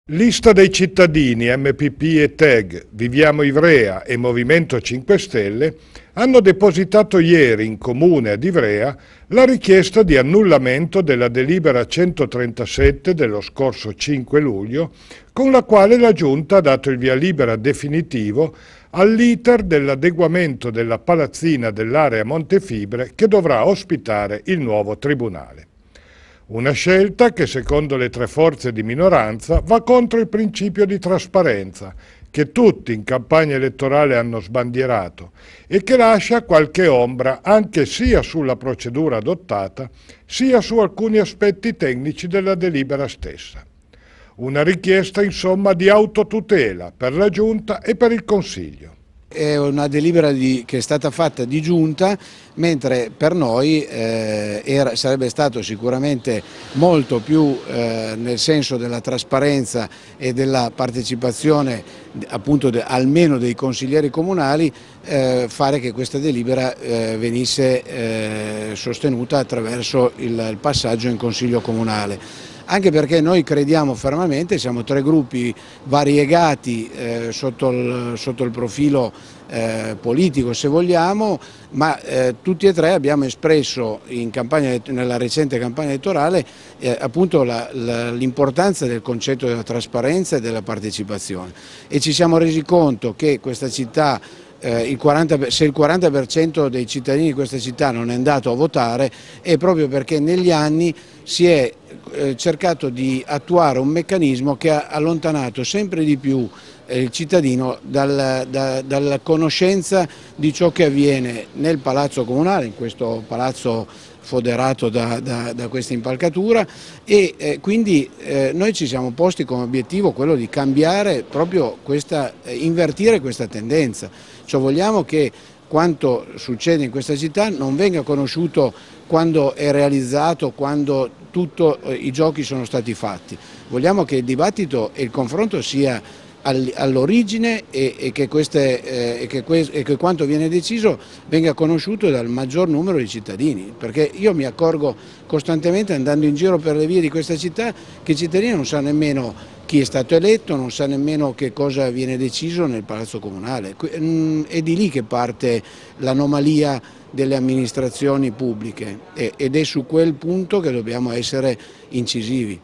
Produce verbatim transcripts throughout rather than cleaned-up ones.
Lista dei cittadini, M P P e T E G, Viviamo Ivrea e Movimento cinque Stelle hanno depositato ieri in comune ad Ivrea la richiesta di annullamento della delibera centotrentasette dello scorso cinque luglio, con la quale la Giunta ha dato il via libera definitivo all'iter dell'adeguamento della palazzina dell'area Montefibre che dovrà ospitare il nuovo tribunale. Una scelta che, secondo le tre forze di minoranza, va contro il principio di trasparenza che tutti in campagna elettorale hanno sbandierato e che lascia qualche ombra anche sia sulla procedura adottata sia su alcuni aspetti tecnici della delibera stessa. Una richiesta insomma di autotutela per la Giunta e per il Consiglio. È una delibera di, che è stata fatta di giunta, mentre per noi eh, era, sarebbe stato sicuramente molto più eh, nel senso della trasparenza e della partecipazione appunto de, almeno dei consiglieri comunali, eh, fare che questa delibera eh, venisse eh, sostenuta attraverso il, il passaggio in Consiglio Comunale. Anche perché noi crediamo fermamente, siamo tre gruppi variegati eh, sotto, il, sotto il profilo eh, politico se vogliamo, ma eh, tutti e tre abbiamo espresso in campagna, nella recente campagna elettorale eh, appunto l'importanza del concetto della trasparenza e della partecipazione, e ci siamo resi conto che questa città, Eh, il quaranta, se il quaranta per cento dei cittadini di questa città non è andato a votare è proprio perché negli anni si è eh, cercato di attuare un meccanismo che ha allontanato sempre di più eh, il cittadino dal, da, dalla conoscenza di ciò che avviene nel palazzo comunale, in questo palazzo foderato da, da, da questa impalcatura, e eh, quindi eh, noi ci siamo posti come obiettivo quello di cambiare proprio questa, eh, invertire questa tendenza, cioè vogliamo che quanto succede in questa città non venga conosciuto quando è realizzato, quando tutti eh, i giochi sono stati fatti, vogliamo che il dibattito e il confronto sia all'origine e, e, che queste, eh, e, che e che quanto viene deciso venga conosciuto dal maggior numero di cittadini, perché io mi accorgo costantemente andando in giro per le vie di questa città che i cittadini non sanno nemmeno chi è stato eletto, non sa nemmeno che cosa viene deciso nel Palazzo Comunale. È di lì che parte l'anomalia delle amministrazioni pubbliche ed è su quel punto che dobbiamo essere incisivi.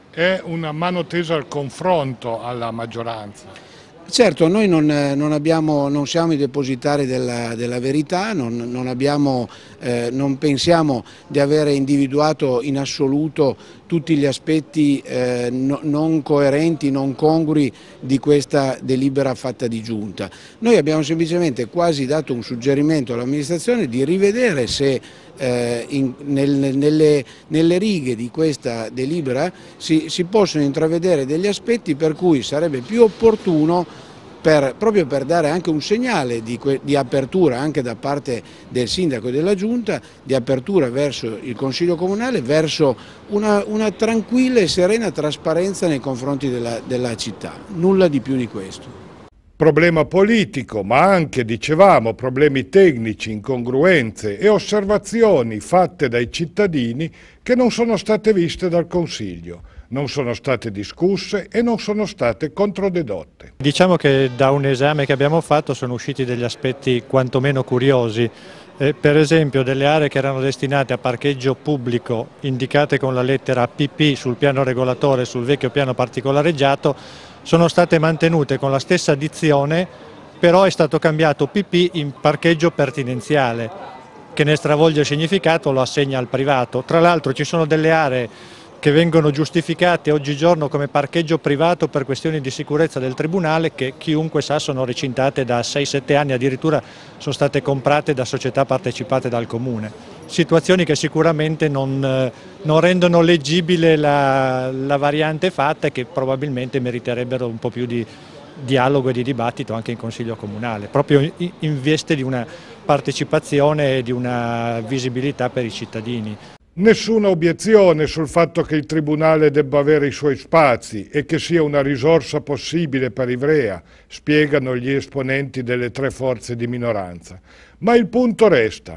È una mano tesa al confronto alla maggioranza. Certo, noi non, non, abbiamo, non siamo i depositari della, della verità, non, non, abbiamo, eh, non pensiamo di avere individuato in assoluto tutti gli aspetti eh, no, non coerenti, non congrui di questa delibera fatta di giunta. Noi abbiamo semplicemente quasi dato un suggerimento all'amministrazione di rivedere se eh, in, nel, nelle, nelle righe di questa delibera si, si possono intravedere degli aspetti per cui sarebbe più opportuno Per, proprio per dare anche un segnale di, di apertura anche da parte del sindaco e della giunta, di apertura verso il Consiglio Comunale, verso una, una tranquilla e serena trasparenza nei confronti della, della città, nulla di più di questo. Problema politico, ma anche, dicevamo, problemi tecnici, incongruenze e osservazioni fatte dai cittadini che non sono state viste dal Consiglio, non sono state discusse e non sono state controdedotte. Diciamo che da un esame che abbiamo fatto sono usciti degli aspetti quantomeno curiosi. Eh, per esempio delle aree che erano destinate a parcheggio pubblico indicate con la lettera P P sul piano regolatore e sul vecchio piano particolareggiato sono state mantenute con la stessa dizione, però è stato cambiato P P in parcheggio pertinenziale, che ne stravolge il significato, lo assegna al privato. Tra l'altro ci sono delle aree che vengono giustificate oggigiorno come parcheggio privato per questioni di sicurezza del Tribunale, che chiunque sa sono recintate da sei sette anni, addirittura sono state comprate da società partecipate dal Comune. Situazioni che sicuramente non, non rendono leggibile la, la variante fatta e che probabilmente meriterebbero un po' più di dialogo e di dibattito anche in Consiglio Comunale, proprio in, in veste di una partecipazione e di una visibilità per i cittadini. Nessuna obiezione sul fatto che il Tribunale debba avere i suoi spazi e che sia una risorsa possibile per Ivrea, spiegano gli esponenti delle tre forze di minoranza. Ma il punto resta.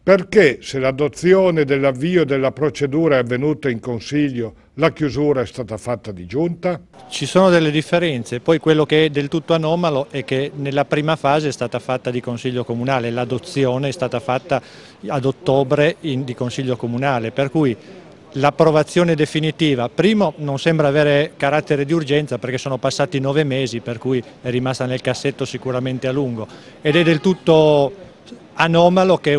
Perché, se l'adozione dell'avvio della procedura è avvenuta in Consiglio, la chiusura è stata fatta di giunta? Ci sono delle differenze, poi quello che è del tutto anomalo è che nella prima fase è stata fatta di Consiglio Comunale, l'adozione è stata fatta ad ottobre in, di Consiglio Comunale, per cui l'approvazione definitiva, primo, non sembra avere carattere di urgenza perché sono passati nove mesi, per cui è rimasta nel cassetto sicuramente a lungo, ed è del tutto anomalo che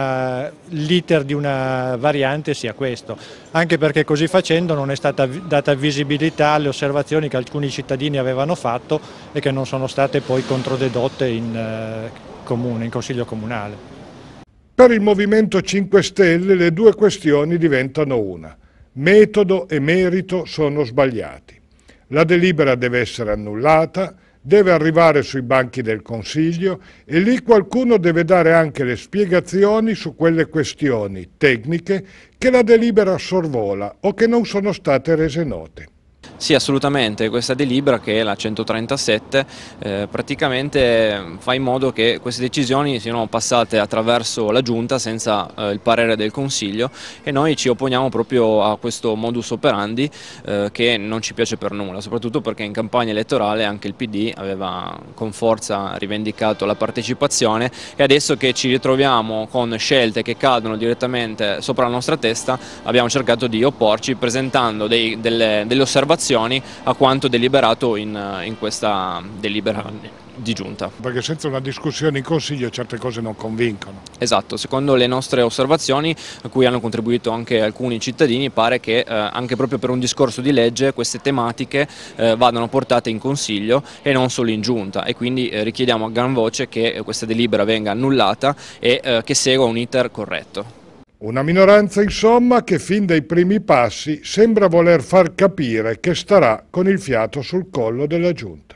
l'iter di una variante sia questo, anche perché così facendo non è stata data visibilità alle osservazioni che alcuni cittadini avevano fatto e che non sono state poi controdedotte in, eh, comune, in Consiglio Comunale. Per il Movimento cinque Stelle le due questioni diventano una. Metodo e merito sono sbagliati. La delibera deve essere annullata, deve arrivare sui banchi del Consiglio e lì qualcuno deve dare anche le spiegazioni su quelle questioni tecniche che la delibera sorvola o che non sono state rese note. Sì, assolutamente, questa delibera, che è la centotrentasette, eh, praticamente fa in modo che queste decisioni siano passate attraverso la Giunta senza eh, il parere del Consiglio, e noi ci opponiamo proprio a questo modus operandi eh, che non ci piace per nulla, soprattutto perché in campagna elettorale anche il P D aveva con forza rivendicato la partecipazione, e adesso che ci ritroviamo con scelte che cadono direttamente sopra la nostra testa abbiamo cercato di opporci presentando dei, delle, delle osservazioni a quanto deliberato in, in questa delibera di giunta. Perché senza una discussione in Consiglio certe cose non convincono. Esatto, secondo le nostre osservazioni, a cui hanno contribuito anche alcuni cittadini, pare che eh, anche proprio per un discorso di legge queste tematiche eh, vadano portate in Consiglio e non solo in giunta, e quindi eh, richiediamo a gran voce che questa delibera venga annullata e eh, che segua un iter corretto. Una minoranza, insomma, che fin dai primi passi sembra voler far capire che starà con il fiato sul collo della Giunta.